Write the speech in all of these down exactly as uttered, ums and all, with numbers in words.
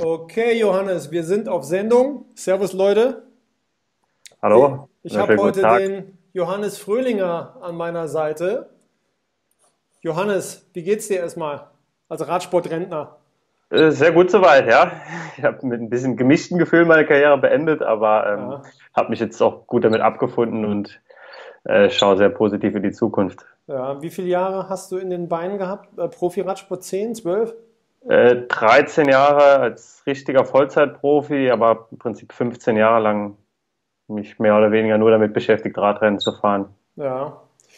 Okay, Johannes, wir sind auf Sendung. Servus, Leute. Hallo, Ich einen habe schönen guten heute Tag. den Johannes Fröhlinger an meiner Seite. Johannes, wie geht's dir erstmal als Radsportrentner? Äh, Sehr gut soweit, ja. Ich habe mit ein bisschen gemischten Gefühlen meine Karriere beendet, aber ähm, Ja, habe mich jetzt auch gut damit abgefunden und äh, schaue sehr positiv in die Zukunft. ja. Wie viele Jahre hast du in den Beinen gehabt? Äh, Profi-Radsport zehn, zwölf? Äh, dreizehn Jahre als richtiger Vollzeitprofi, aber im Prinzip fünfzehn Jahre lang mich mehr oder weniger nur damit beschäftigt, Radrennen zu fahren. Ja.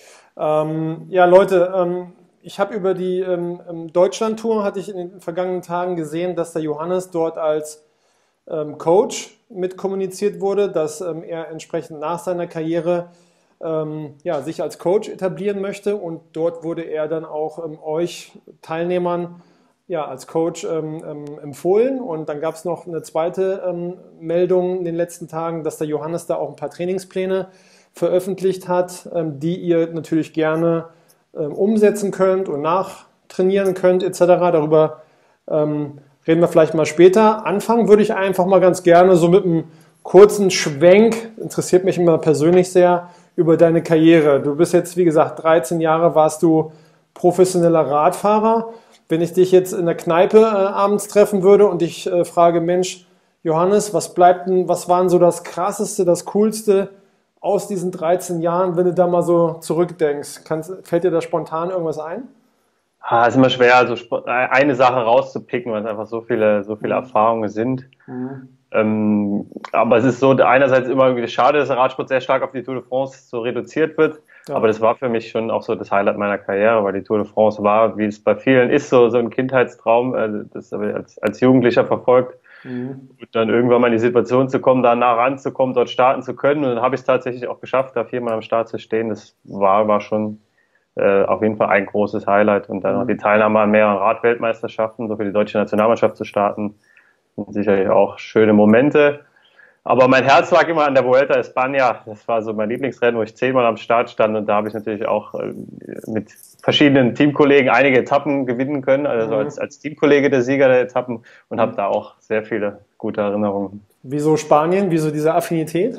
Ähm, ja, Leute, ähm, ich habe über die ähm, ähm, Deutschland-Tour, hatte ich in den vergangenen Tagen gesehen, dass der Johannes dort als ähm, Coach mit kommuniziert wurde, dass ähm, er entsprechend nach seiner Karriere ähm, ja, sich als Coach etablieren möchte, und dort wurde er dann auch ähm, euch Teilnehmern ja, als Coach ähm, ähm, empfohlen, und dann gab es noch eine zweite ähm, Meldung in den letzten Tagen, dass der Johannes da auch ein paar Trainingspläne veröffentlicht hat, ähm, die ihr natürlich gerne ähm, umsetzen könnt und nachtrainieren könnt et cetera. Darüber ähm, reden wir vielleicht mal später. Anfangen würde ich einfach mal ganz gerne so mit einem kurzen Schwenk, interessiert mich immer persönlich sehr, über deine Karriere. Du bist jetzt, wie gesagt, dreizehn Jahre warst du professioneller Radfahrer. Wenn ich dich jetzt in der Kneipe äh, abends treffen würde und ich äh, frage, Mensch, Johannes, was bleibt denn, was waren so das Krasseste, das Coolste aus diesen dreizehn Jahren, wenn du da mal so zurückdenkst? Kannst, fällt dir da spontan irgendwas ein? Ah, ist immer schwer, also spo- eine Sache rauszupicken, weil es einfach so viele, so viele Mhm. Erfahrungen sind. Mhm. Ähm, aber es ist so, einerseits immer irgendwie schade, dass der Radsport sehr stark auf die Tour de France so reduziert wird. Aber Ja. das war für mich schon auch so das Highlight meiner Karriere, weil die Tour de France war, wie es bei vielen ist, so, so ein Kindheitstraum, äh, das habe ich als, als Jugendlicher verfolgt. Mhm. Und dann irgendwann mal in die Situation zu kommen, da nah ranzukommen, dort starten zu können. Und dann habe ich es tatsächlich auch geschafft, da viermal am Start zu stehen. Das war, war schon äh, auf jeden Fall ein großes Highlight. Und dann noch die Mhm. Teilnahme an mehreren Radweltmeisterschaften, so für die deutsche Nationalmannschaft zu starten, sind sicherlich auch schöne Momente. Aber mein Herz lag immer an der Vuelta a España. Das war so mein Lieblingsrennen, wo ich zehnmal am Start stand. Und da habe ich natürlich auch äh, mit verschiedenen Teamkollegen einige Etappen gewinnen können. Also als, Mhm. als Teamkollege der Sieger der Etappen, und habe Mhm. da auch sehr viele gute Erinnerungen. Wieso Spanien? Wieso diese Affinität?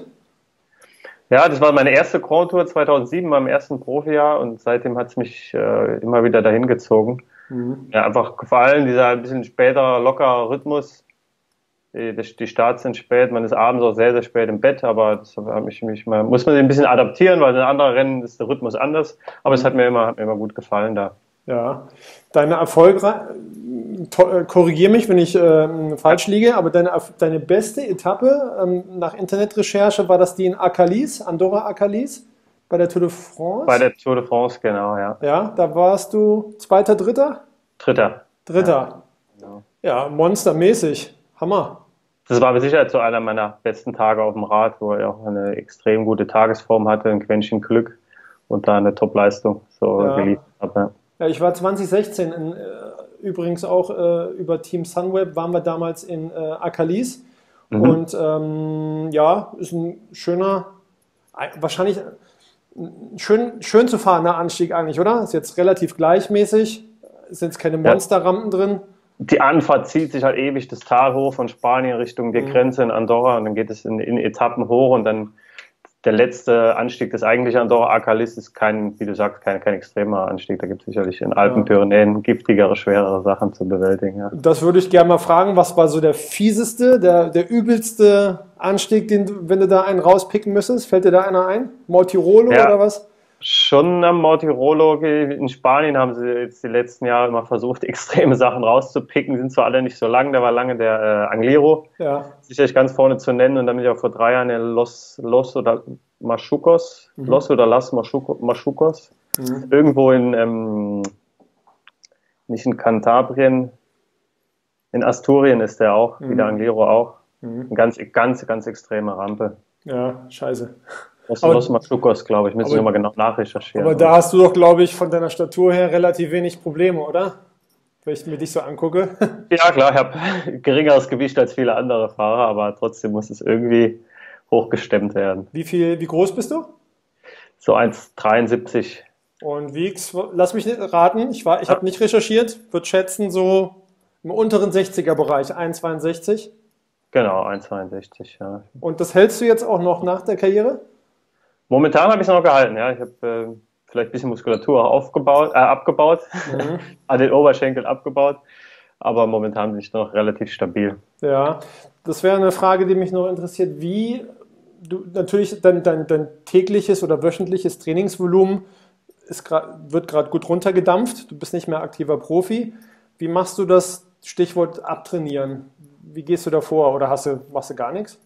Ja, das war meine erste Grand Tour zweitausendsieben, meinem ersten Profijahr. Und seitdem hat es mich äh, immer wieder dahin gezogen. Mhm. Ja, einfach gefallen, dieser ein bisschen später, lockerer Rhythmus. Die, die Starts sind spät, man ist abends auch sehr, sehr spät im Bett, aber das hat mich, mich mal, muss man sich ein bisschen adaptieren, weil in anderen Rennen ist der Rhythmus anders. Aber es hat Mhm. mir immer, hat mir immer gut gefallen da. Ja. Deine Erfolgre Korrigiere mich, wenn ich ähm, Ja. falsch liege, aber deine, deine beste Etappe ähm, nach Internetrecherche war das die in Akalis, Andorra Akalis, bei der Tour de Bei France. der Tour de France, genau, ja. Ja, da warst du Zweiter, Dritter? Dritter. Ja, Dritter. genau. Ja, monstermäßig. Hammer. Das war mit Sicherheit so einer meiner besten Tage auf dem Rad, wo ich auch eine extrem gute Tagesform hatte, ein Quäntchen Glück und da eine Top-Leistung so Ja. geliefert habe. Ja, ich war zwanzig sechzehn in, äh, übrigens auch äh, über Team Sunweb waren wir damals in äh, Akalis, Ja. Mhm. und ähm, ja, ist ein schöner, ein- wahrscheinlich ein schön, schön zu fahrender Anstieg eigentlich, oder? Ist jetzt relativ gleichmäßig, sind jetzt keine Ja. Monsterrampen drin. Die Anfahrt zieht sich halt ewig das Tal hoch von Spanien Richtung die Mhm. Grenze in Andorra, und dann geht es in, in Etappen hoch, und dann der letzte Anstieg, das eigentliche Andorra Arcalis, ist kein, wie du sagst, kein, kein extremer Anstieg. Da gibt es sicherlich in Alpen, Ja. Pyrenäen giftigere, schwerere Sachen zu bewältigen. Ja, Das würde ich gerne mal fragen, was war so der fieseste, der, der übelste Anstieg, den du, wenn du da einen rauspicken müsstest? Fällt dir da einer ein? Mortirolo oder ja, was? schon am Mortirolo in Spanien haben sie jetzt die letzten Jahre immer versucht, extreme Sachen rauszupicken. Die sind zwar alle nicht so lang, da war lange der äh, Angliru Ja. sicherlich ganz vorne zu nennen, und dann bin ich auch vor drei Jahren der Los, Los oder Machucos, Los Mhm. oder Las Machuco- Machucos, Mhm. irgendwo in, ähm, nicht in Kantabrien, in Asturien ist der auch, wie der Mhm. Angliru auch. Eine Mhm. ganz, ganz, ganz extreme Rampe. Ja, scheiße. Los, Los Aber, Machucos, glaube ich, müssen wir aber, nochmal genau nachrecherchieren. aber Aber da hast du doch, glaube ich, von deiner Statur her relativ wenig Probleme, oder? Wenn ich mir dich so angucke. ja, klar, ich habe geringeres Gewicht als viele andere Fahrer, aber trotzdem muss es irgendwie hochgestemmt werden. Wie viel, wie groß bist du? So eins Komma dreiundsiebzig. Und wiegst, lass mich nicht raten, ich war, ich habe Ja, nicht recherchiert, würde schätzen so Im unteren sechziger-Bereich, eins Komma zweiundsechzig. Genau, eins Komma zweiundsechzig, ja. Und das hältst du jetzt auch noch nach der Karriere? Momentan habe ich es noch gehalten, ja. Ich habe äh, vielleicht ein bisschen Muskulatur aufgebaut, äh, abgebaut, Mhm. an den Oberschenkeln abgebaut, aber momentan bin ich noch relativ stabil. Ja, das wäre eine Frage, die mich noch interessiert. Wie, du, natürlich dein, dein, dein tägliches oder wöchentliches Trainingsvolumen ist grad, wird gerade gut runtergedampft. Du bist nicht mehr aktiver Profi. Wie machst du das, Stichwort abtrainieren? Wie gehst du da vor oder hast du, machst du gar nichts?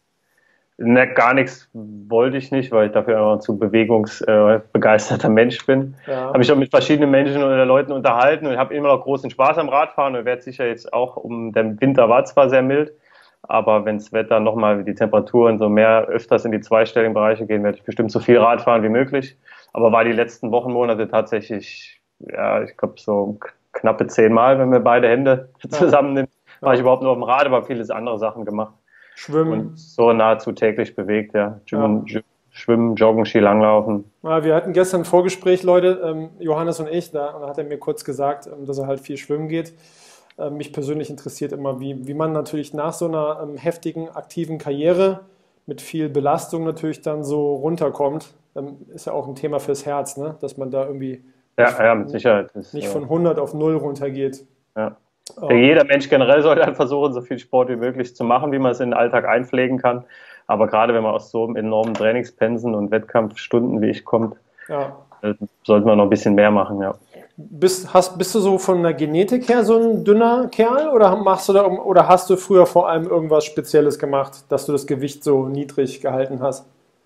Ne, gar nichts wollte ich nicht, weil ich dafür einfach ein zu bewegungsbegeisterter Mensch bin. Ja. Habe mich auch mit verschiedenen Menschen oder Leuten unterhalten und habe immer noch großen Spaß am Radfahren und werde sicher jetzt auch, um der Winter war zwar sehr mild, aber wenn das Wetter nochmal, die Temperaturen so mehr öfters in die zweistelligen Bereiche gehen, werde ich bestimmt so viel Rad fahren wie möglich. Aber war die letzten Wochen, Monate tatsächlich, ja, ich glaube so knappe zehnmal, wenn wir beide Hände zusammennehmen, ja. War ich überhaupt nur auf dem Rad, aber vieles andere Sachen gemacht. Schwimmen. Und so nahezu täglich bewegt, ja. Schwimmen, ja. Schwimmen Joggen, Skilanglauf. Ja, wir hatten gestern ein Vorgespräch, Leute, ähm, Johannes und ich, da, und da hat er mir kurz gesagt, ähm, dass er halt viel schwimmen geht. Ähm, mich persönlich interessiert immer, wie, wie man natürlich nach so einer ähm, heftigen, aktiven Karriere mit viel Belastung natürlich dann so runterkommt. Ähm, ist ja auch ein Thema fürs Herz, ne? Dass man da irgendwie ja, nicht, ja, mit Sicherheit. Das, nicht ja. von hundert auf null runtergeht. Ja. Ja, jeder Mensch generell sollte halt versuchen, so viel Sport wie möglich zu machen, wie man es in den Alltag einpflegen kann. Aber gerade wenn man aus so einem enormen Trainingspensen und Wettkampfstunden wie ich kommt, ja. sollte man noch ein bisschen mehr machen, ja. Bist, hast, bist du so von der Genetik her so ein dünner Kerl oder machst du da, oder hast du früher vor allem irgendwas Spezielles gemacht, dass du das Gewicht so niedrig gehalten hast?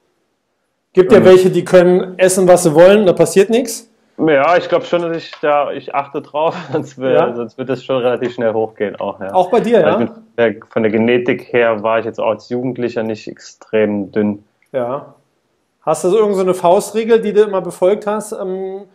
Gibt ja welche, die können essen, was sie wollen, da passiert nichts. Ja, ich glaube schon, dass ich da, ich achte drauf, sonst, will, ja. sonst wird es schon relativ schnell hochgehen auch. Ja. Auch bei dir, ja? Bin, der, von der Genetik her war ich jetzt auch als Jugendlicher nicht extrem dünn. Ja. Hast du so irgendeine Faustregel, die du immer befolgt hast? Ähm,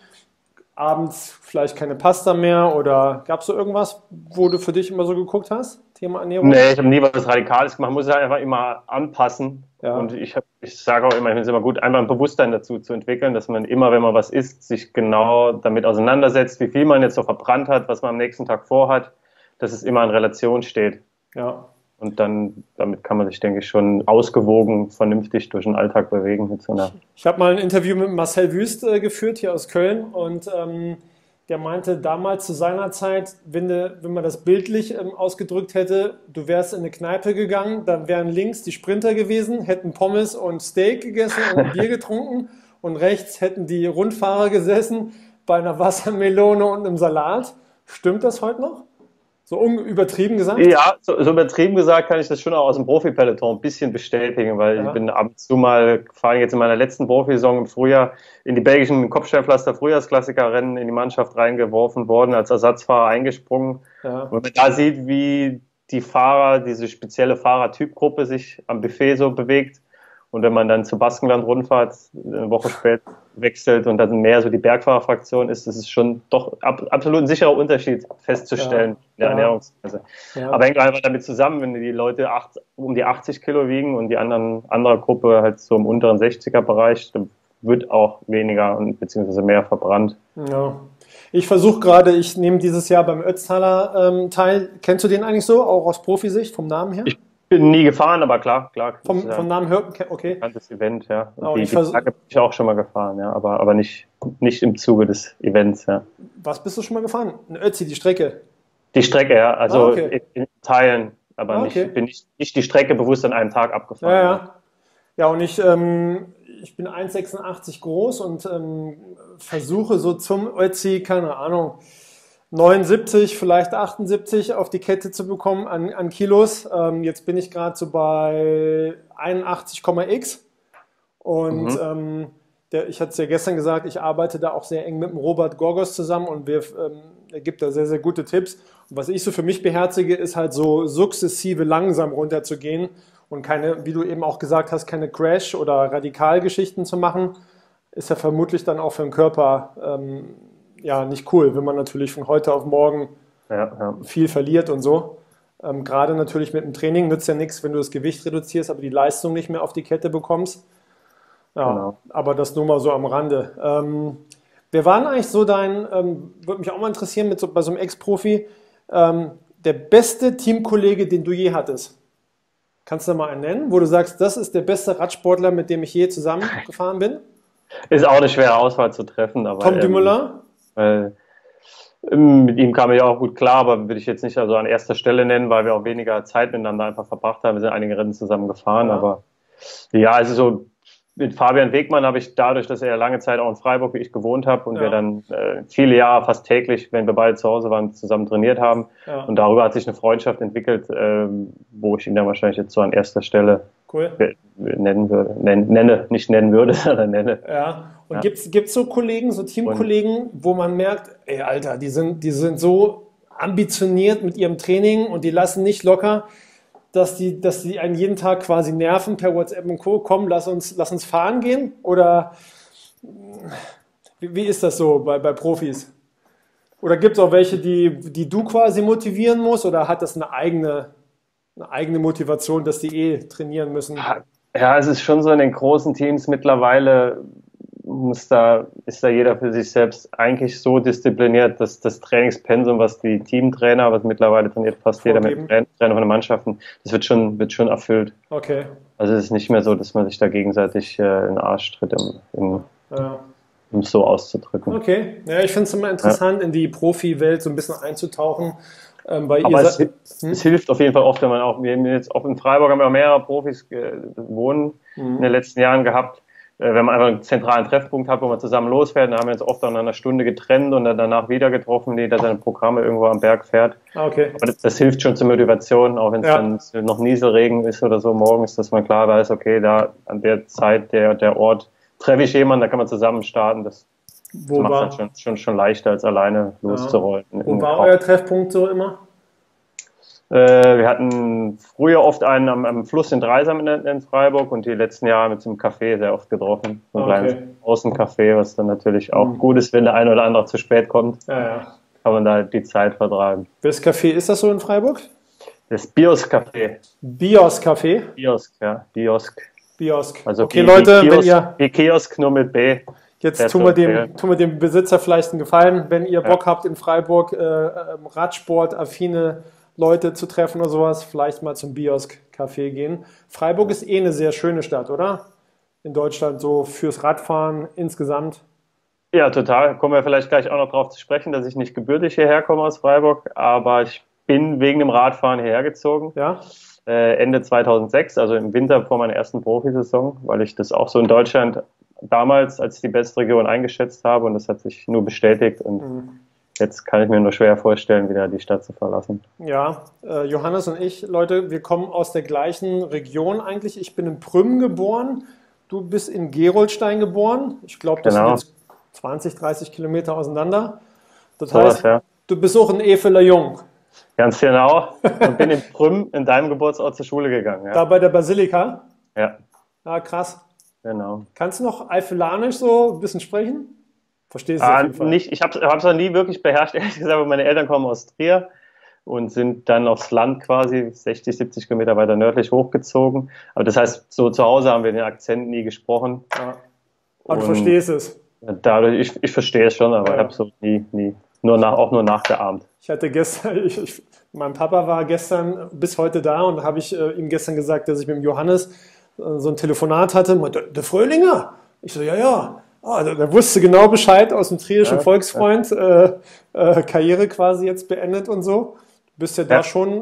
abends vielleicht keine Pasta mehr oder gab es so irgendwas, wo du für dich immer so geguckt hast? Thema Ernährung? Nee, ich habe nie was Radikales gemacht, man muss es halt einfach immer anpassen. Ja. Und ich, ich sage auch immer, ich finde es immer gut, einmal ein Bewusstsein dazu zu entwickeln, dass man immer, wenn man was isst, sich genau damit auseinandersetzt, wie viel man jetzt so verbrannt hat, was man am nächsten Tag vorhat, dass es immer in Relation steht. Ja. Und dann, damit kann man sich, denke ich, schon ausgewogen, vernünftig durch den Alltag bewegen. Mit so einer ich habe mal ein Interview mit Marcel Wüst äh, geführt, hier aus Köln, und ähm, der meinte damals zu seiner Zeit, wenn, de, wenn man das bildlich ähm, ausgedrückt hätte, du wärst in eine Kneipe gegangen, dann wären links die Sprinter gewesen, hätten Pommes und Steak gegessen und ein Bier getrunken, und rechts hätten die Rundfahrer gesessen bei einer Wassermelone und einem Salat. Stimmt das heute noch? So übertrieben gesagt? Ja, so, so übertrieben gesagt kann ich das schon auch aus dem Profi-Peloton ein bisschen bestätigen, weil ja. ich bin ab und zu mal, vor allem jetzt in meiner letzten Profisaison im Frühjahr, in die belgischen Kopfsteinpflaster-Frühjahrsklassiker-Rennen in die Mannschaft reingeworfen worden, als Ersatzfahrer eingesprungen. Ja. Und wenn man da sieht, wie die Fahrer, diese spezielle Fahrertypgruppe sich am Buffet so bewegt, und wenn man dann zu Baskenland-Rundfahrt eine Woche später wechselt und dann mehr so die Bergfahrerfraktion ist, das ist schon doch ab, absolut ein sicherer Unterschied festzustellen ja, in der ja. Ernährungsweise. Ja. Aber hängt einfach damit zusammen, wenn die Leute acht, um die achtzig Kilo wiegen und die anderen andere Gruppe halt so im unteren sechziger-Bereich, dann wird auch weniger und beziehungsweise mehr verbrannt. Ja. Ich versuche gerade, ich nehme dieses Jahr beim Ötztaler ähm, teil. Kennst du den eigentlich so, auch aus Profisicht, vom Namen her? Ich bin nie gefahren, aber klar, klar. Vom, ja vom Namen hört, okay. Bekanntes Event, ja. Und oh, die, ich die Tage bin ich auch schon mal gefahren, ja, aber, aber nicht, nicht im Zuge des Events, ja. Was bist du schon mal gefahren? Eine Ötzi, die Strecke? Die Strecke, ja, also ah, okay. in, in Teilen, aber ah, okay. nicht, bin nicht, nicht die Strecke bewusst an einem Tag abgefahren. Ja, ja. Ja, und ich, ähm, ich bin eins Komma sechsundachtzig groß und ähm, versuche so zum Ötzi, keine Ahnung, neunundsiebzig, vielleicht achtundsiebzig auf die Kette zu bekommen an, an Kilos. Ähm, jetzt bin ich gerade so bei einundachtzig Komma x und mhm. ähm, der, ich hatte es ja gestern gesagt, ich arbeite da auch sehr eng mit dem Robert Gorgos zusammen, und wir, ähm, er gibt da sehr, sehr gute Tipps. Und was ich so für mich beherzige, ist halt so sukzessive langsam runterzugehen und keine, wie du eben auch gesagt hast, keine Crash- oder Radikalgeschichten zu machen. Ist ja vermutlich dann auch für den Körper ähm, ja, nicht cool, wenn man natürlich von heute auf morgen ja, ja. viel verliert und so. Ähm, gerade natürlich mit dem Training nützt ja nichts, wenn du das Gewicht reduzierst, aber die Leistung nicht mehr auf die Kette bekommst. Ja, genau. Aber das nur mal so am Rande. Ähm, wer war denn eigentlich so dein, ähm, würde mich auch mal interessieren, mit so, bei so einem Ex-Profi, ähm, der beste Teamkollege, den du je hattest? Kannst du da mal einen nennen, wo du sagst, das ist der beste Radsportler, mit dem ich je zusammengefahren bin? Ist auch eine schwere Auswahl zu treffen. Aber, Tom ähm, Dumoulin? Äh, mit ihm kam ich ja auch gut klar, aber würde ich jetzt nicht also an erster Stelle nennen, weil wir auch weniger Zeit miteinander einfach verbracht haben. Wir sind einige Rennen zusammen gefahren, ja. aber ja, also so mit Fabian Wegmann habe ich dadurch, dass er lange Zeit auch in Freiburg, wie ich gewohnt habe und ja. wir dann äh, viele Jahre fast täglich, wenn wir beide zu Hause waren, zusammen trainiert haben. Ja. Und darüber hat sich eine Freundschaft entwickelt, äh, wo ich ihn dann wahrscheinlich jetzt so an erster Stelle cool. nennen würde. Nen, nenne, nicht nennen würde, sondern nenne. Ja. Und ja. gibt es so Kollegen, so Teamkollegen, und, wo man merkt, ey Alter, die sind, die sind so ambitioniert mit ihrem Training und die lassen nicht locker, dass die, dass die einen jeden Tag quasi nerven per WhatsApp und Co. Komm, lass uns, lass uns fahren gehen? Oder wie, wie ist das so bei, bei Profis? Oder gibt es auch welche, die, die du quasi motivieren musst? Oder hat das eine eigene, eine eigene Motivation, dass die eh trainieren müssen? Ja, es ist schon so in den großen Teams mittlerweile muss da, ist da jeder für sich selbst eigentlich so diszipliniert, dass das Trainingspensum, was die Teamtrainer, was mittlerweile trainiert fast jeder mit Trainer von den Mannschaften, das wird schon, wird schon erfüllt. Okay. Also es ist nicht mehr so, dass man sich da gegenseitig äh, in den Arsch tritt, um, um, ja. um es so auszudrücken. Okay, ja, ich finde es immer interessant, ja. in die Profi-Welt so ein bisschen einzutauchen. Ähm, bei Aber ihr es, hm? es hilft auf jeden Fall oft, wenn man auch, wir haben jetzt auch in Freiburg haben wir auch mehrere Profis äh, wohnen mhm. in den letzten Jahren gehabt. Wenn man einfach einen zentralen Treffpunkt hat, wo man zusammen losfährt, dann haben wir uns oft an einer Stunde getrennt und dann danach wieder getroffen, die da seine Programme irgendwo am Berg fährt. Okay. Aber das, das hilft schon zur Motivation, auch wenn es ja. dann noch Nieselregen ist oder so morgens, dass man klar weiß, okay, da an der Zeit, der, der Ort, treffe ich jemanden, da kann man zusammen starten. Das, das macht es schon, schon, schon leichter, als alleine loszurollen. Ja. Wo war euer Treffpunkt so immer? Äh, wir hatten früher oft einen am, am Fluss in Dreisam in, in Freiburg und die letzten Jahre mit so einem Café sehr oft getroffen. So ein okay. kleines Außencafé, was dann natürlich auch mhm. gut ist, wenn der eine oder andere zu spät kommt. Ja, ja. Kann man da die Zeit vertragen. Welches Café ist das so in Freiburg? Das Bios-Café. Bios-Café? Biosk, ja. Biosk. Biosk. Also okay, wie, Leute, wie Kiosk, wenn ihr... Wie Kiosk, nur mit B. Jetzt tun wir, dem, tun wir dem Besitzer vielleicht einen Gefallen, wenn ihr Bock ja. habt, in Freiburg äh, Radsport-affine Leute zu treffen oder sowas, vielleicht mal zum Biosk-Café gehen. Freiburg ist eh eine sehr schöne Stadt, oder? In Deutschland so fürs Radfahren insgesamt. Ja, total. Kommen wir vielleicht gleich auch noch drauf zu sprechen, dass ich nicht gebürtig hierher komme aus Freiburg, aber ich bin wegen dem Radfahren hierher gezogen. Ja. Äh, Ende zweitausendsechs, also im Winter vor meiner ersten Profisaison, weil ich das auch so in Deutschland damals als die beste Region eingeschätzt habe und das hat sich nur bestätigt und mhm. Jetzt kann ich mir nur schwer vorstellen, wieder die Stadt zu verlassen. Ja, äh, Johannes und ich, Leute, wir kommen aus der gleichen Region eigentlich. Ich bin in Prüm geboren, du bist in Gerolstein geboren. Ich glaube, das genau. sind jetzt zwanzig, dreißig Kilometer auseinander. Das so heißt, was, ja. du bist auch ein Efeler Jung. Ganz genau. Und bin in Prüm, in deinem Geburtsort, zur Schule gegangen. Ja. Da bei der Basilika? Ja. Ah, krass. Genau. Kannst du noch Eifelanisch so ein bisschen sprechen? Verstehst du ah, auf jeden Fall? Nicht, ich habe es noch nie wirklich beherrscht, ehrlich gesagt, aber meine Eltern kommen aus Trier und sind dann aufs Land quasi sechzig, siebzig Kilometer weiter nördlich hochgezogen. Aber das heißt, so zu Hause haben wir den Akzent nie gesprochen. Ja. Aber du verstehst es? Dadurch, ich, ich verstehe es schon, aber ja. ich habe so nie, nie, nur nach, auch nur nachgeahmt. Ich hatte gestern, ich, ich, mein Papa war gestern bis heute da und habe ich äh, ihm gestern gesagt, dass ich mit dem Johannes äh, so ein Telefonat hatte. Der, der Fröhlinger? Ich so, ja, ja. Ah, der, der wusste genau Bescheid aus dem trierischen ja, Volksfreund, ja. Äh, äh, Karriere quasi jetzt beendet und so. Du bist ja, ja. da schon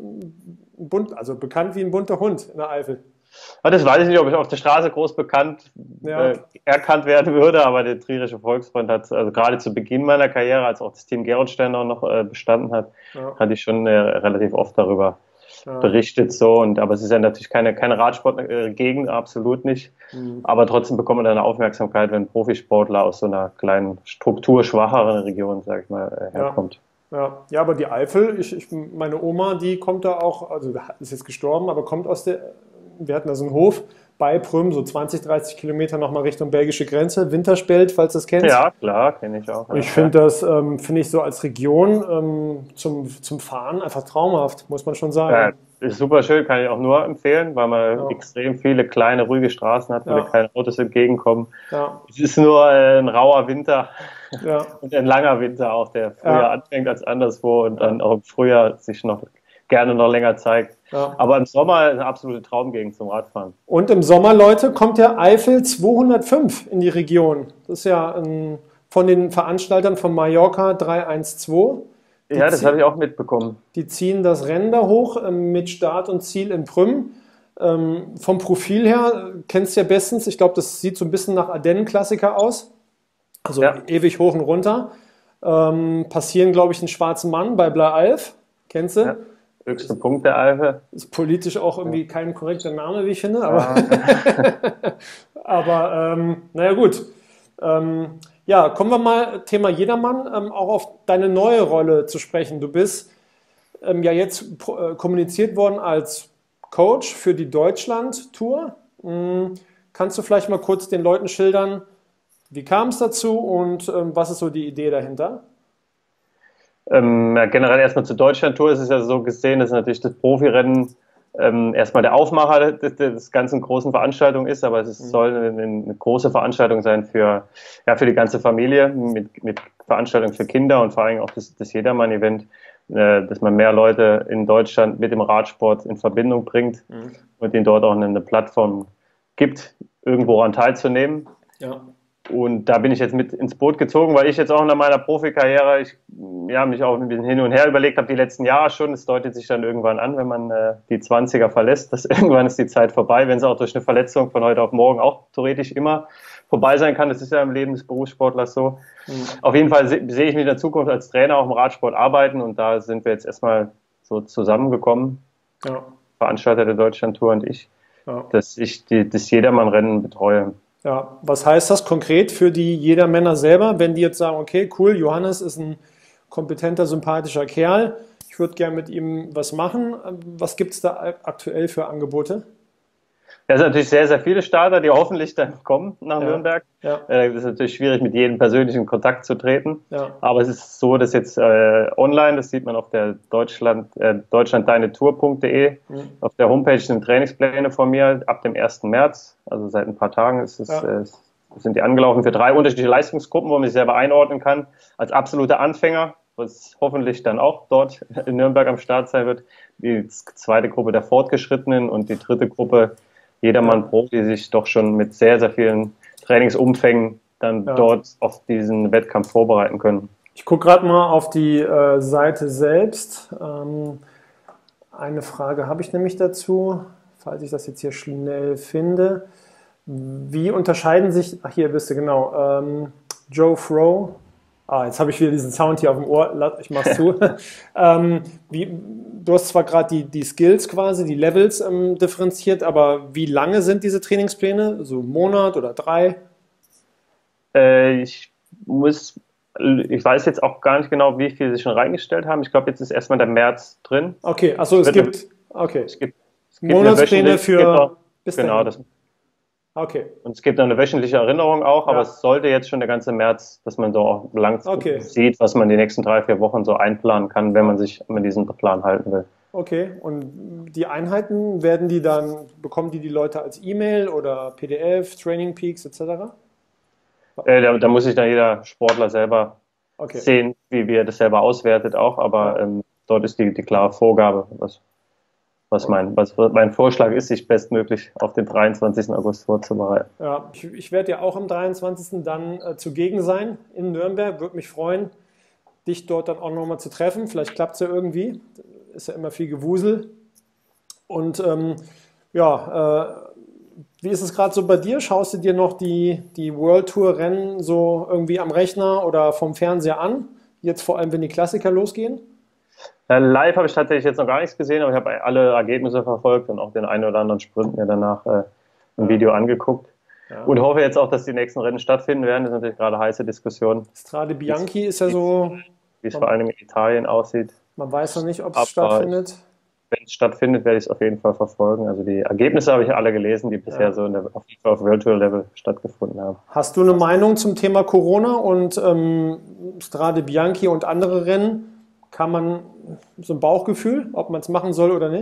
ein bunt, also bekannt wie ein bunter Hund in der Eifel. Ja, das weiß ich nicht, ob ich auf der Straße groß bekannt ja. äh, erkannt werden würde, aber der trierische Volksfreund hat, also gerade zu Beginn meiner Karriere, als auch das Team Gerolstein noch äh, bestanden hat, ja. hatte ich schon äh, relativ oft darüber ja. berichtet, so, und aber es ist ja natürlich keine, keine Radsportgegend, absolut nicht, mhm. aber trotzdem bekommt man eine Aufmerksamkeit, wenn ein Profisportler aus so einer kleinen, strukturschwacheren Region, sag ich mal, äh, herkommt. Ja. Ja. ja, aber die Eifel, ich, ich, meine Oma, die kommt da auch, also ist jetzt gestorben, aber kommt aus der, wir hatten da so einen Hof bei Prüm, so zwanzig, dreißig Kilometer nochmal Richtung belgische Grenze, Winterspelt, falls du das kennst. Ja, klar, kenne ich auch. Und ich finde das, ähm, finde ich so als Region ähm, zum, zum Fahren einfach traumhaft, muss man schon sagen. ist super schön, kann ich auch nur empfehlen, weil man Ja. extrem viele kleine, ruhige Straßen hat, wo Ja. dir keine Autos entgegenkommen. Ja. Es ist nur äh, ein rauer Winter Ja. und ein langer Winter auch, der früher Ja. anfängt als anderswo und dann Ja. auch im Frühjahr sich noch gerne noch länger zeigt. Ja. Aber im Sommer eine absolute Traumgegend zum Radfahren. Und im Sommer, Leute, kommt der Eifel zweihundertfünf in die Region. Das ist ja ein, von den Veranstaltern von Mallorca dreihundertzwölf. Die Ja, das zie- habe ich auch mitbekommen. Die ziehen das Rennen da hoch ähm, mit Start und Ziel in Prüm. Ähm, vom Profil her, äh, kennst du ja bestens, ich glaube, das sieht so ein bisschen nach Ardennen-Klassiker aus. Also Ja. ewig hoch und runter. Ähm, passieren, glaube ich, einen schwarzen Mann bei Bla-Alf. Kennst du? Ja. Höchster Punkt der Eifel. Ist politisch auch irgendwie kein korrekter Name, wie ich finde. Aber, Ja. aber ähm, naja, gut. Ähm, ja, kommen wir mal, Thema Jedermann, ähm, auch auf deine neue Rolle zu sprechen. Du bist ähm, ja jetzt pro- äh, kommuniziert worden als Coach für die Deutschland-Tour. Mm, kannst du vielleicht mal kurz den Leuten schildern, wie kam es dazu und ähm, was ist so die Idee dahinter? Ähm, ja, generell erstmal zur Deutschland-Tour ist es ja so gesehen, dass natürlich das Profirennen ähm, erstmal der Aufmacher des, des ganzen großen Veranstaltung ist, aber es ist, soll eine, eine große Veranstaltung sein für, ja, für die ganze Familie, mit, mit Veranstaltung für Kinder und vor allem auch das, das Jedermann-Event, äh, dass man mehr Leute in Deutschland mit dem Radsport in Verbindung bringt Mhm. und ihnen dort auch eine, eine Plattform gibt, irgendwo an teilzunehmen. Ja. Und da bin ich jetzt mit ins Boot gezogen, weil ich jetzt auch nach meiner Profikarriere, ich ja, mich auch ein bisschen hin und her überlegt habe, die letzten Jahre schon. Es deutet sich dann irgendwann an, wenn man äh, die Zwanziger verlässt, dass irgendwann ist die Zeit vorbei, wenn es auch durch eine Verletzung von heute auf morgen auch theoretisch immer vorbei sein kann. Das ist ja im Leben des Berufssportlers so. Mhm. Auf jeden Fall se sehe ich mich in der Zukunft als Trainer auch im Radsport arbeiten und da sind wir jetzt erstmal so zusammengekommen, Ja. Veranstalter der Deutschlandtour und ich, Ja. dass ich die, das Jedermann-Rennen betreue. Ja, was heißt das konkret für die Jedermänner selber, wenn die jetzt sagen, okay, cool, Johannes ist ein kompetenter, sympathischer Kerl, ich würde gerne mit ihm was machen. Was gibt es da aktuell für Angebote? Ja, es sind natürlich sehr, sehr viele Starter, die hoffentlich dann kommen nach Ja. Nürnberg. Ja. Äh, Das ist natürlich schwierig, mit jedem persönlichen Kontakt zu treten. Ja. Aber es ist so, dass jetzt äh, online, das sieht man auf der Deutschland, äh, deutschlanddeinetour punkt de, Mhm. auf der Homepage sind Trainingspläne von mir ab dem ersten März, also seit ein paar Tagen ist es, Ja. äh, sind die angelaufen für drei unterschiedliche Leistungsgruppen, wo man sich selber einordnen kann. Als absoluter Anfänger, was hoffentlich dann auch dort in Nürnberg am Start sein wird, die zweite Gruppe der Fortgeschrittenen und die dritte Gruppe Jedermann Pro, die sich doch schon mit sehr, sehr vielen Trainingsumfängen dann Ja. dort auf diesen Wettkampf vorbereiten können. Ich gucke gerade mal auf die äh, Seite selbst. Ähm, eine Frage habe ich nämlich dazu, falls ich das jetzt hier schnell finde. Wie unterscheiden sich, ach hier bist du genau, ähm, Joe Froh. Ah, jetzt habe ich wieder diesen Sound hier auf dem Ohr, La- ich mach's zu. ähm, wie, du hast zwar gerade die, die Skills quasi, die Levels ähm, differenziert, aber wie lange sind diese Trainingspläne? So einen Monat oder drei? Äh, ich muss, ich weiß jetzt auch gar nicht genau, wie viel sie schon reingestellt haben. Ich glaube, jetzt ist erstmal der März drin. Okay, achso, es Wird gibt, okay, Es gibt, es gibt eine Monatspläne wöchentliche- es gibt für auch, bis genau, dahin. das, Okay, und es gibt noch eine wöchentliche Erinnerung auch, aber Ja. es sollte jetzt schon der ganze März, dass man so auch lang Okay. sieht, was man die nächsten drei, vier Wochen so einplanen kann, wenn man sich an diesen Plan halten will. okay. Und die Einheiten, werden die dann, bekommen die die Leute als E-Mail oder P D F, Training Peaks et cetera? Äh, da, da muss sich dann jeder Sportler selber Okay, sehen, wie, wie er das selber auswertet auch, aber Ja. ähm, dort ist die, die klare Vorgabe, was, was, mein, was mein Vorschlag ist, sich bestmöglich auf den dreiundzwanzigsten August vorzubereiten. ja, ich, ich werde ja auch am dreiundzwanzigsten dann äh, zugegen sein in Nürnberg. Würde mich freuen, dich dort dann auch nochmal zu treffen. Vielleicht klappt es ja irgendwie. Ist ja immer viel Gewusel. Und ähm, ja, äh, wie ist es gerade so bei dir? Schaust du dir noch die, die World Tour Rennen so irgendwie am Rechner oder vom Fernseher an? Jetzt vor allem, wenn die Klassiker losgehen? Äh, live habe ich tatsächlich jetzt noch gar nichts gesehen, aber ich habe alle Ergebnisse verfolgt und auch den einen oder anderen Sprint mir danach äh, im Ja. Video angeguckt. Ja. Und hoffe jetzt auch, dass die nächsten Rennen stattfinden werden. Das ist natürlich gerade heiße Diskussion, Strade Bianchi ist ja so, wie es vor allem in Italien aussieht. man weiß noch nicht, ob es Aber stattfindet. Wenn es stattfindet, werde ich es auf jeden Fall verfolgen. Also die Ergebnisse habe ich alle gelesen, die bisher Ja. so in der, auf jeden Fall auf Virtual Level stattgefunden haben. Hast du eine Meinung zum Thema Corona und ähm, Strade Bianchi und andere Rennen? Kann man so ein Bauchgefühl, ob man es machen soll oder nicht?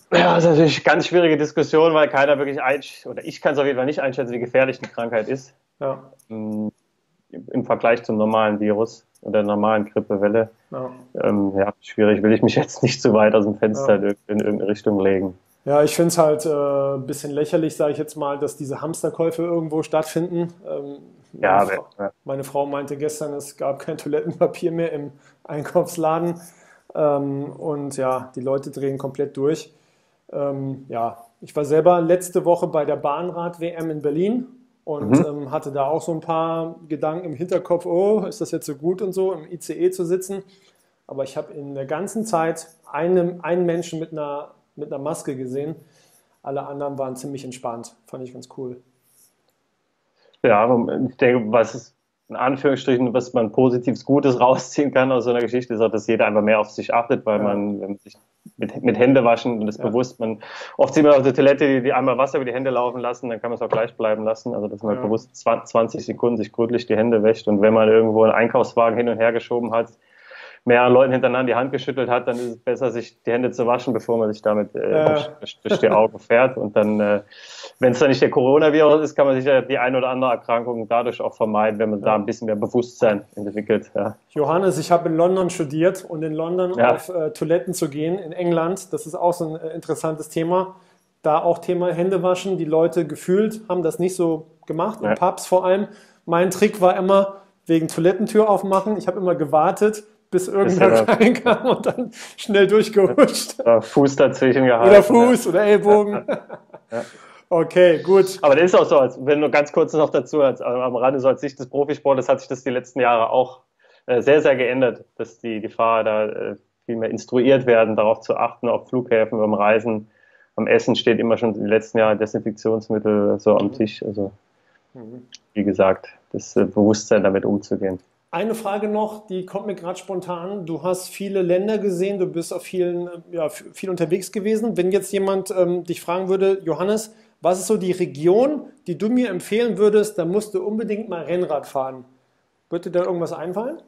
Ja, das ist natürlich eine ganz schwierige Diskussion, weil keiner wirklich einschätzt, oder ich kann es auf jeden Fall nicht einschätzen, wie gefährlich die Krankheit ist. Ja. Im Vergleich zum normalen Virus oder der normalen Grippewelle. Ja. Ähm, ja, schwierig, will ich mich jetzt nicht zu weit aus dem Fenster Ja. in irgendeine Richtung legen. Ja, ich finde es halt äh, ein bisschen lächerlich, sage ich jetzt mal, dass diese Hamsterkäufe irgendwo stattfinden. Ähm, meine, Ja, Frau, ja. meine Frau meinte gestern, es gab kein Toilettenpapier mehr im Einkaufsladen. Ähm, und ja, die Leute drehen komplett durch. Ähm, ja, ich war selber letzte Woche bei der Bahnrad-W M in Berlin und Mhm. ähm, hatte da auch so ein paar Gedanken im Hinterkopf, oh, ist das jetzt so gut und so, im I C E zu sitzen. Aber ich habe in der ganzen Zeit einen, einen Menschen mit einer, mit einer Maske gesehen. Alle anderen waren ziemlich entspannt. Fand ich ganz cool. Ja, ich denke, was ist in Anführungsstrichen, was man Positives Gutes rausziehen kann aus so einer Geschichte, ist auch, dass jeder einfach mehr auf sich achtet, weil Ja, man, wenn man sich mit, mit Hände waschen und das ja, bewusst, man oft sieht man auf der Toilette, die, die einmal Wasser über die Hände laufen lassen, dann kann man es auch gleich bleiben lassen. Also dass man halt ja, bewusst zwanzig Sekunden sich gründlich die Hände wäscht und wenn man irgendwo einen Einkaufswagen hin und her geschoben hat, mehreren Leuten hintereinander die Hand geschüttelt hat, dann ist es besser, sich die Hände zu waschen, bevor man sich damit äh, durch, ja, durch, durch die Augen fährt. Und dann, äh, wenn es dann nicht der Coronavirus ist, kann man sicher die eine oder andere Erkrankung dadurch auch vermeiden, wenn man da ja. ein bisschen mehr Bewusstsein entwickelt. Ja, Johannes, ich habe in London studiert und in London ja, auf äh, Toiletten zu gehen, in England, das ist auch so ein äh, interessantes Thema. Da auch Thema Händewaschen. Die Leute gefühlt haben das nicht so gemacht, in ja. Pubs vor allem. Mein Trick war immer, wegen Toilettentür aufmachen. Ich habe immer gewartet, bis irgendwer Bisschen reinkam und dann schnell durchgerutscht. äh, Fuß dazwischen Oder gehalten. Ja. Fuß oder Ellbogen. Ja. Okay, gut. Aber das ist auch so, als, wenn nur ganz kurz noch dazu, als, am Rande, so als Sicht des Profisportes hat sich das die letzten Jahre auch äh, sehr, sehr geändert, dass die, die Fahrer da äh, viel mehr instruiert werden, darauf zu achten, auf Flughäfen, beim Reisen, am Essen steht immer schon in den letzten Jahren Desinfektionsmittel so am Tisch. Also, wie gesagt, das äh, Bewusstsein damit umzugehen. Eine Frage noch, die kommt mir gerade spontan. Du hast viele Länder gesehen, du bist auf vielen, ja, viel unterwegs gewesen. Wenn jetzt jemand ähm, dich fragen würde, Johannes, was ist so die Region, die du mir empfehlen würdest, da musst du unbedingt mal Rennrad fahren? Würde dir da irgendwas einfallen?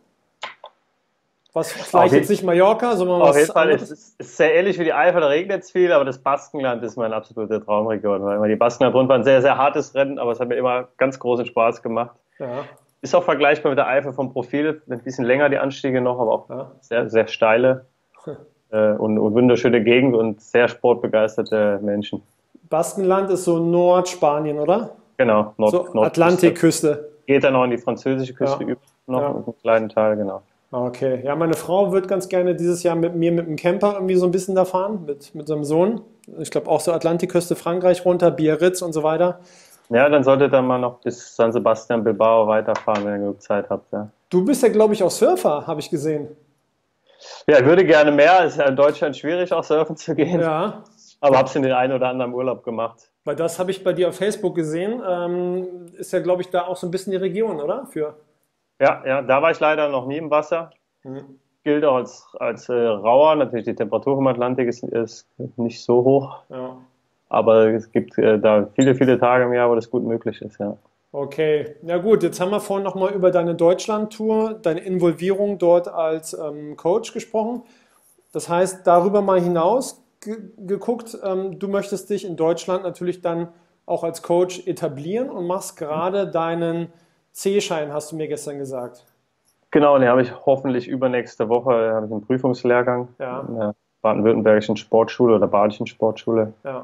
Was vielleicht jetzt nicht Mallorca, sondern Auf was jeden Fall, es anderes? ist, ist sehr ähnlich wie die Eifel, da regnet es viel, aber das Baskenland ist meine absolute Traumregion, weil immer die Baskenland-Rundfahrt war ein sehr, sehr hartes Rennen, aber es hat mir immer ganz großen Spaß gemacht. Ja, Ist auch vergleichbar mit der Eifel vom Profil, ein bisschen länger die Anstiege noch, aber auch ja. sehr, sehr steile äh, und, und wunderschöne Gegend und sehr sportbegeisterte Menschen. Baskenland ist so Nordspanien, oder? Genau, Nord, So Nordküste. Atlantikküste. Geht dann noch in die französische Küste Ja, über, noch ja. einen kleinen Teil, genau. Okay. Ja, meine Frau wird ganz gerne dieses Jahr mit mir mit dem Camper irgendwie so ein bisschen da fahren, mit, mit seinem Sohn. Ich glaube auch so Atlantikküste Frankreich runter, Biarritz und so weiter. Ja, dann solltet ihr mal noch bis San Sebastian Bilbao weiterfahren, wenn ihr genug Zeit habt. Ja, Du bist ja, glaube ich, auch Surfer, habe ich gesehen. ja ich würde gerne mehr. Es ist ja in Deutschland schwierig, auch surfen zu gehen. Ja, Aber habe es in den einen oder anderen Urlaub gemacht. weil das habe ich bei dir auf Facebook gesehen. Ähm, ist ja, glaube ich, da auch so ein bisschen die Region, oder? Für. Ja, ja, da war ich leider noch nie im Wasser. Mhm. Gilt auch als, als äh, rauer. Natürlich, die Temperatur vom Atlantik ist, ist nicht so hoch. Ja. Aber es gibt äh, da viele, viele Tage im Jahr, wo das gut möglich ist. Ja. Okay, na gut, jetzt haben wir vorhin nochmal über deine Deutschland-Tour, deine Involvierung dort als ähm, Coach gesprochen. Das heißt, darüber mal hinaus ge geguckt, ähm, du möchtest dich in Deutschland natürlich dann auch als Coach etablieren und machst gerade deinen C-Schein, hast du mir gestern gesagt. Genau, den habe ich hoffentlich übernächste Woche äh, habe ich einen Prüfungslehrgang Ja, in der baden-württembergischen Sportschule oder badischen Sportschule. ja.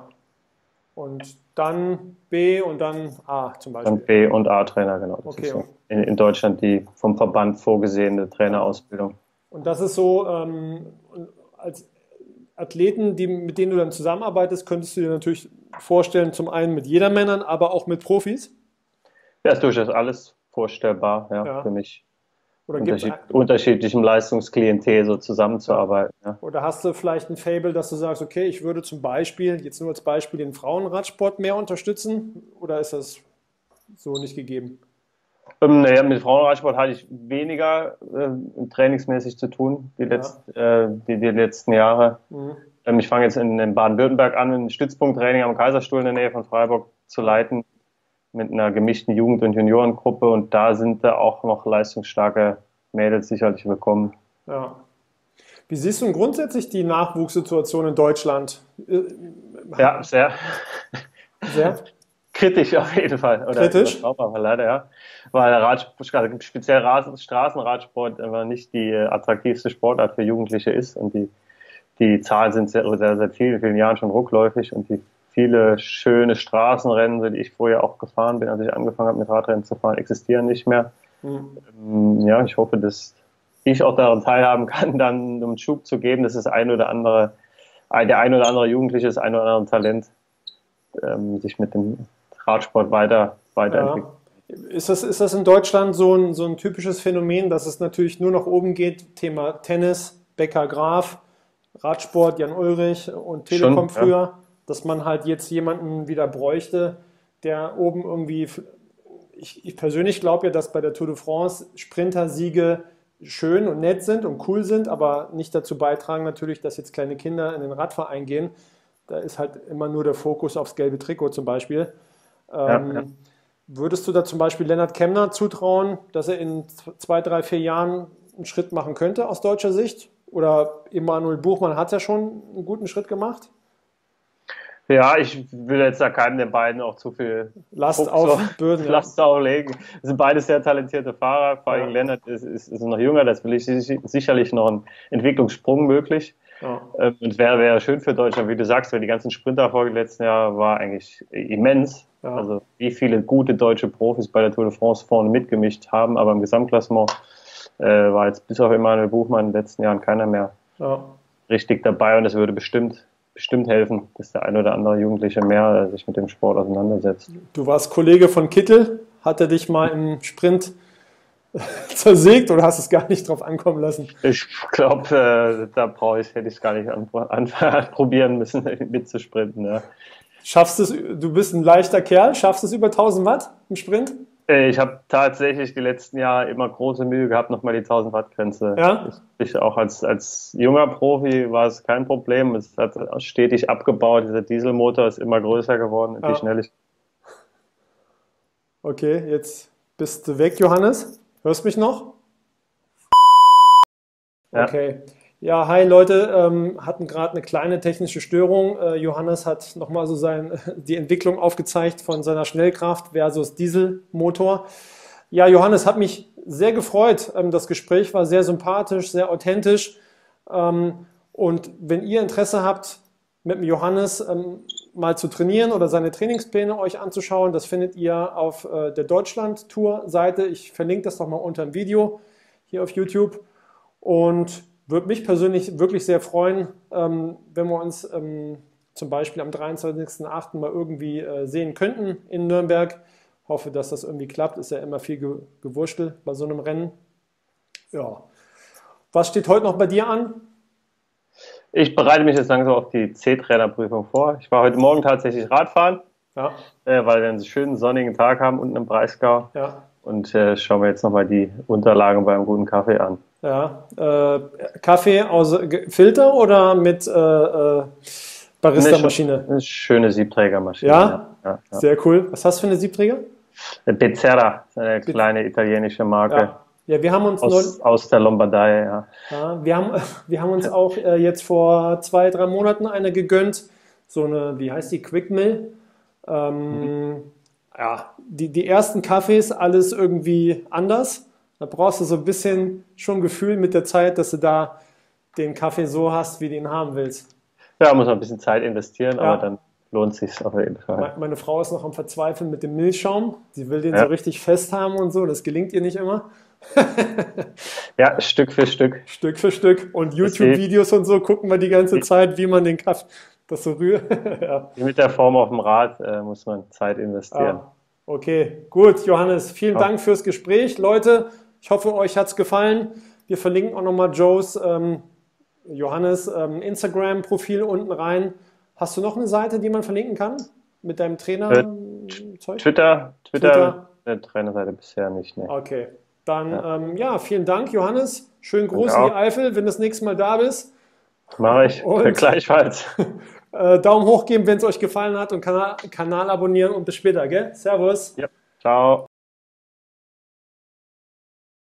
Und dann B und dann A zum Dann Beispiel. B- und A-Trainer, genau. Das Okay, ist so in, in Deutschland die vom Verband vorgesehene Trainerausbildung. und das ist so, ähm, als Athleten, die, mit denen du dann zusammenarbeitest, könntest du dir natürlich vorstellen, zum einen mit Jedermännern, aber auch mit Profis. Ja, ist durchaus alles vorstellbar, ja, Ja. für mich Oder gibt's unterschied, ein, unterschiedlichem Leistungsklientel so zusammenzuarbeiten. Ja. oder hast du vielleicht ein Faible, dass du sagst, okay, ich würde zum Beispiel, jetzt nur als Beispiel, den Frauenradsport mehr unterstützen? Oder ist das so nicht gegeben? Ähm, naja, mit Frauenradsport hatte ich weniger äh, trainingsmäßig zu tun, die, Ja. letzt, äh, die, die letzten Jahre. Mhm. Ähm, ich fange jetzt in, in Baden-Württemberg an, ein Stützpunkttraining am Kaiserstuhl in der Nähe von Freiburg zu leiten, mit einer gemischten Jugend- und Juniorengruppe. Und da sind da auch noch leistungsstarke Mädels sicherlich willkommen. Ja. Wie Wie siehst du denn grundsätzlich die Nachwuchssituation in Deutschland? Äh, Ja, sehr Sehr kritisch auf jeden Fall. Oder kritisch? überschaubar, leider, ja. Weil der Rad, also speziell Rasen, Straßenradsport immer nicht die äh, attraktivste Sportart für Jugendliche ist. Und die, die Zahlen sind sehr, sehr, seit vielen, vielen Jahren schon rückläufig. Und die viele schöne Straßenrennen, so die ich vorher auch gefahren bin, als ich angefangen habe mit Radrennen zu fahren, existieren nicht mehr. Hm. Ja, ich hoffe, dass ich auch daran teilhaben kann, dann um Schub zu geben, dass das ein oder andere, der ein oder andere Jugendliche, das ein oder andere Talent ähm, sich mit dem Radsport weiter, weiterentwickelt. Ja. Ist das, ist das in Deutschland so ein, so ein typisches Phänomen, dass es natürlich nur nach oben geht? Thema Tennis, Becker Graf, Radsport, Jan Ulrich und Telekom Schon, früher, ja. dass man halt jetzt jemanden wieder bräuchte, der oben irgendwie. Ich, ich persönlich glaube ja, dass bei der Tour de France Sprintersiege schön und nett sind und cool sind, aber nicht dazu beitragen natürlich, dass jetzt kleine Kinder in den Radverein gehen. Da ist halt immer nur der Fokus aufs gelbe Trikot zum Beispiel. Ja, Ähm, ja. Würdest du da zum Beispiel Lennart Kemner zutrauen, dass er in zwei, drei, vier Jahren einen Schritt machen könnte aus deutscher Sicht? Oder Emanuel Buchmann hat ja schon einen guten Schritt gemacht? Ja, ich will jetzt da keinem der beiden auch zu viel Last Druck auf so, Bürden, ja. Last auflegen. Das sind beide sehr talentierte Fahrer. Vor allem Ja. Lennart ist, ist, ist noch jünger, das will ich sicherlich noch ein Entwicklungssprung möglich. Ja. Ähm, Und wäre wäre schön für Deutschland, wie du sagst, weil die ganzen Sprinterfolge letzten Jahr war eigentlich immens. Ja. Also wie viele gute deutsche Profis bei der Tour de France vorne mitgemischt haben, aber im Gesamtklassement äh, war jetzt bis auf Emanuel Buchmann in den letzten Jahren keiner mehr Ja. richtig dabei und es würde bestimmt bestimmt helfen, dass der ein oder andere Jugendliche mehr äh, sich mit dem Sport auseinandersetzt. Du warst Kollege von Kittel, hat er dich mal im Sprint zersägt oder hast es gar nicht drauf ankommen lassen? Ich glaube, äh, da brauche ich, hätte ich gar nicht an, an, probieren müssen, mitzusprinten. Ja. Schaffst es, du bist ein leichter Kerl, schaffst es über tausend Watt im Sprint? Äh, Ich habe tatsächlich die letzten Jahre immer große Mühe gehabt, nochmal die tausend Watt Grenze. Ja? Ich, ich auch als, als junger Profi war es kein Problem. Es hat stetig abgebaut. Dieser Dieselmotor ist immer größer geworden. Ja. Wie schnell ich Okay, jetzt bist du weg, Johannes. Hörst mich noch? Ja. Okay. Ja, hi Leute, ähm, hatten gerade eine kleine technische Störung. Äh, Johannes hat nochmal so sein, die Entwicklung aufgezeigt von seiner Schnellkraft versus Dieselmotor. Ja, Johannes, hat mich sehr gefreut. Ähm, das Gespräch war sehr sympathisch, sehr authentisch. Ähm, und wenn ihr Interesse habt, mit dem Johannes ähm, mal zu trainieren oder seine Trainingspläne euch anzuschauen, das findet ihr auf äh, der Deutschland-Tour-Seite. Ich verlinke das doch mal unter dem Video hier auf YouTube. Und würde mich persönlich wirklich sehr freuen, ähm, wenn wir uns ähm, zum Beispiel am dreiundzwanzigsten achten mal irgendwie äh, sehen könnten in Nürnberg. Hoffe, dass das irgendwie klappt. Ist ja immer viel Ge Gewurschtel bei so einem Rennen. Ja. Was steht heute noch bei dir an? Ich bereite mich jetzt langsam auf die C-Trainerprüfung vor. Ich war heute Morgen tatsächlich Radfahren, Ja, äh, weil wir einen schönen sonnigen Tag haben unten im Breisgau. ja, Und äh, schauen wir jetzt nochmal die Unterlagen beim guten Kaffee an. ja. Äh, Kaffee aus Ge- Filter oder mit äh, äh, Barista-Maschine? Eine schöne Siebträgermaschine. Ja? Ja, ja, ja. Sehr cool. Was hast du für eine Siebträger? Becerra, eine kleine italienische Marke. Ja. Ja, wir haben uns Aus, aus der Lombardei, ja. Ja, wir haben, wir haben uns auch äh, jetzt vor zwei, drei Monaten eine gegönnt. So eine, wie heißt die, Quick Mill. Ähm, mhm. Ja, die, die ersten Kaffees, alles irgendwie anders. Da brauchst du so ein bisschen schon Gefühl mit der Zeit, dass du da den Kaffee so hast, wie du ihn haben willst. Ja, muss man ein bisschen Zeit investieren, Ja. aber dann lohnt es sich auf jeden Fall. Me- Meine Frau ist noch am Verzweifeln mit dem Milchschaum. Sie will den Ja. so richtig fest haben und so. Das gelingt ihr nicht immer. Ja, Stück für Stück. Stück für Stück. Und YouTube-Videos und so gucken wir die ganze Zeit, wie man den Kaffee, das so rührt. Ja. Mit der Form auf dem Rad äh, muss man Zeit investieren. Ah, okay, gut, Johannes, vielen Ja. Dank fürs Gespräch. Leute, ich hoffe, euch hat es gefallen. Wir verlinken auch nochmal Joes, ähm, Johannes, ähm, Instagram-Profil unten rein. Hast du noch eine Seite, die man verlinken kann? Mit deinem Trainer-Zeug? Twitter, Twitter, Twitter. eine Trainerseite bisher nicht. Nee. Okay, dann Ja. ähm, ja, vielen Dank, Johannes. Schönen Gruß Danke in die auch. Eifel, wenn du das nächste Mal da bist. Mache ich. Und- Gleichfalls. Äh, Daumen hoch geben, wenn es euch gefallen hat und Kanal, Kanal abonnieren und bis später, gell? Servus. Ja. Ciao.